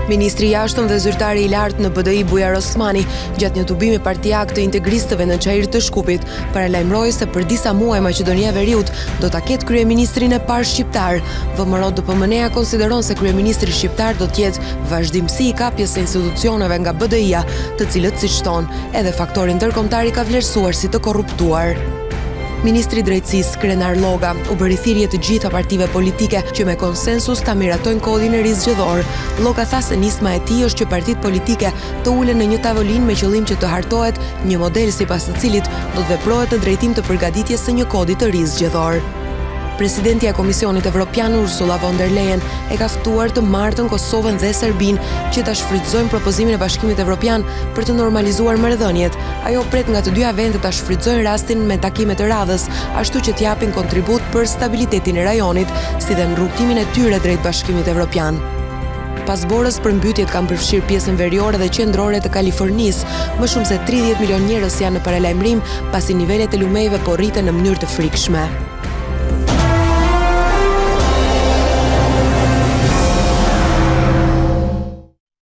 Ministri i jashtëm dhe zyrtari i lartë në BDI Bujar Osmani, gjatë një tubimi partiak të integristëve në Çajir të Shkupit, paralajmëroi se për disa muaj Maqedonia e Veriut do ta ketë kryeministrin e parë shqiptar. VMRO DPMNE-ja konsideron se kryeministri shqiptar do të jetë vazhdimsi i kapjes së institucioneve nga BDI-ja, të cilët siç thonë, edhe faktori ndërkombëtar i ka vlerësuar si të korruptuar. Ministri i Drejtësisë Krenar Lloga u bëri thirrje të gjitha partive politike që me konsensus ta miratojnë kodin e rizgjedhor. Lloga tha se nisma e tij është që partitë politike të ulen në një tavolinë me qëllim që të hartohet një model sipas të cilit do të veprohet në drejtim të përgatitjes së një kodi të rizgjedhor. Presidentja e Komisionit Evropian Ursula von der Leyen e ka ftuar të martën Kosovën dhe Serbinë që ta shfrytëzojnë propozimin e Bashkimit Evropian për të normalizuar marrëdhëniet. Ajo pret nga të dyja vendet ta shfrytëzojnë rastin me takime të radhës, ashtu që të japin kontribut për stabilitetin e rajonit, si dhe në rrugtimin e tyre drejt Bashkimit Evropian. Pas borës, përmbytjet kanë përfshirë pjesën veriore dhe qendrore të Kalifornisë. Më shumë se 30 milion njerëz janë në paralajmërim pasi nivelet e lumejve po rriten në mënyrë të frikshme.